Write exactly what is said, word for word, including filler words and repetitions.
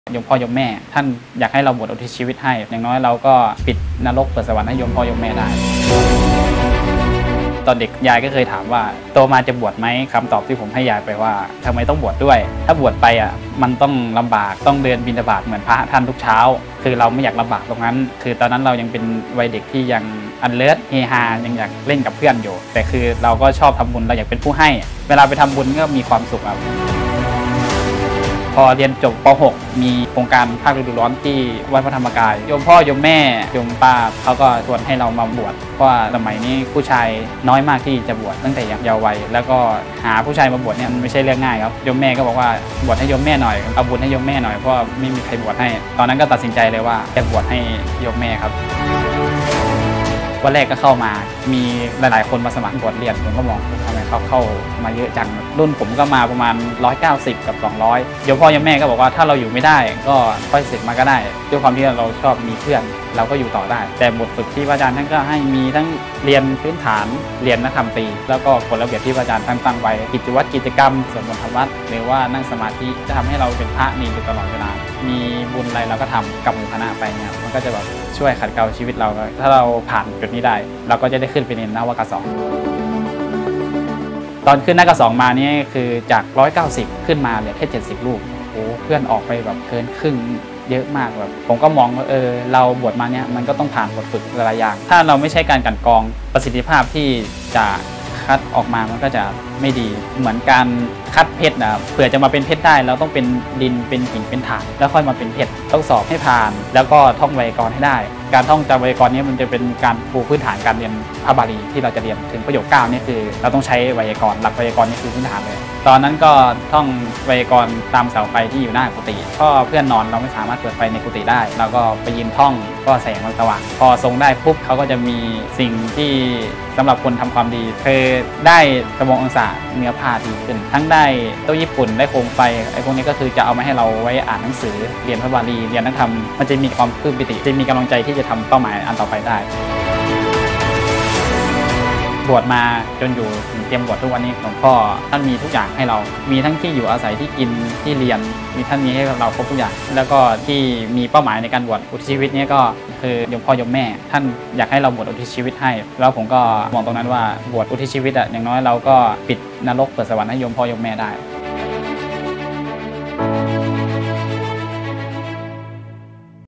โยมพ่อโยมแม่ท่านอยากให้เราบวชอุทิศชีวิตให้อย่างน้อยเราก็ปิดนรกเปิดสวรรค์ให้โยมพ่อโยมแม่ได้ตอนเด็กยายก็เคยถามว่าโตมาจะบวชไหมคำตอบที่ผมให้ยายไปว่าทำไมต้องบวชด้วยถ้าบวชไปอ่ะมันต้องลำบากต้องเดินบิณฑบาตเหมือนพระท่านทุกเช้าคือเราไม่อยากลำบากตรงนั้นคือตอนนั้นเรายังเป็นวัยเด็กที่ยังอันเลิศเฮฮายังอยากเล่นกับเพื่อนอยู่แต่คือเราก็ชอบทำบุญเราอยากเป็นผู้ให้เวลาไปทำบุญก็มีความสุขครับพอเรียนจบป หก มีโครงการภาคฤดูร้อนที่วัดพระธรรมกายโยมพ่อโยมแม่โยมป้าเขาก็ชวนให้เรามาบวชเพราะว่าสมัยนี้ผู้ชายน้อยมากที่จะบวชตั้งแต่ยังเยาว์วัยแล้วก็หาผู้ชายมาบวชเนี่ยมันไม่ใช่เรื่องง่ายครับโยมแม่ก็บอกว่าบวชให้โยมแม่หน่อยเอาบุญให้โยมแม่หน่อยเพราะไม่มีใครบวชให้ตอนนั้นก็ตัดสินใจเลยว่าจะบวชให้โยมแม่ครับวันแรกก็เข้ามามีหลายๆคนมาสมัครบวชเรียนผมก็มองทำไมเขาเข้ามาเยอะจังรุ่นผมก็มาประมาณหนึ่งร้อยเก้าสิบกับสองร้อยโยมพ่อโยมแม่ก็บอกว่าถ้าเราอยู่ไม่ได้ก็ค่อยเสร็จมาก็ได้ด้วยความที่เราชอบมีเพื่อนเราก็อยู่ต่อได้แต่บทฝึกที่อาจารย์ท่านก็ให้มีทั้งเรียนพื้นฐานเรียนนักธรรมตรีแล้วก็กฎระเบียบที่อาจารย์ท่านตั้งไว้กิจวัตรกิจกรรมสวดมนต์ทำวัดหรือว่านั่งสมาธิจะทำให้เราเป็นพระมีอยู่ตลอดเวลามีบุญอะไรเราก็ทำกับหมู่คณะไปเนี่ยมันก็จะแบบช่วยขัดเกลาชีวิตเราถ้าเราผ่านจุดนี้ได้เราก็จะได้ขึ้นไปเรียนนวกสองตอนขึ้นนวกสองมานี่คือจากหนึ่งร้อยเก้าสิบขึ้นมาเหลือแค่เจ็ดสิบรูปโอ้เพื่อนออกไปแบบเกินครึ่งเยอะมากแบบผมก็มองว่าเออเราบวชมาเนี่ยมันก็ต้องผ่านบทฝึกหลายอย่างถ้าเราไม่ใช่การกั่นกรองประสิทธิภาพที่จะคัดออกมามันก็จะไม่ดีเหมือนการคัดเพชรนะเผื่อจะมาเป็นเพชรได้เราต้องเป็นดินเป็นหินเป็นถ่านแล้วค่อยมาเป็นเพชรต้องสอบให้ผ่านแล้วก็ท่องไวยากรณ์ให้ได้การท่องจำไวยากรณ์นี้มันจะเป็นการปูพื้นฐานการเรียนพระบาลีที่เราจะเรียนถึงประโยคเก้านี่คือเราต้องใช้ไวยากรณ์หลักไวยากรณ์นี่คือพื้นฐานเลยตอนนั้นก็ท่องไวยากรณ์ตามเสาไฟที่อยู่หน้ากุฏิก็เพื่อนนอนเราไม่สามารถเปิดไฟในกุฏิได้เราก็ไปยืนท่องก็แสงมันสว่างพอทรงได้ปุ๊บเขาก็จะมีสิ่งที่สำหรับคนทำความดีคือได้กระบององศาเนื้อผ้าดีขึ้นทั้งได้โต๊ะญี่ปุ่นได้โคมไฟไอ้พวกนี้ก็คือจะเอามาให้เราไว้อ่านหนังสือเรียนพระบาลีเรียนนักธรรมมันจะมีความปลื้มปิติจะมีกำลังใจที่จะทำเป้าหมายอันต่อไปได้บวชมาจนอยู่เตรียมบวชทุกวันนี้หลวงพ่อท่านมีทุกอย่างให้เรามีทั้งที่อยู่อาศัยที่กินที่เรียนมีท่านมีให้เราครบทุกอย่างแล้วก็ที่มีเป้าหมายในการบวชอุทิศชีวิตนี้ก็คือโยมพ่อโยมแม่ท่านอยากให้เราบวชอุทิศชีวิตให้แล้วผมก็มองตรงนั้นว่าบวชอุทิศชีวิตอ่ะอย่างน้อยเราก็ปิดนรกเปิดสวรรค์ให้โยมพ่อโยมแม่ได้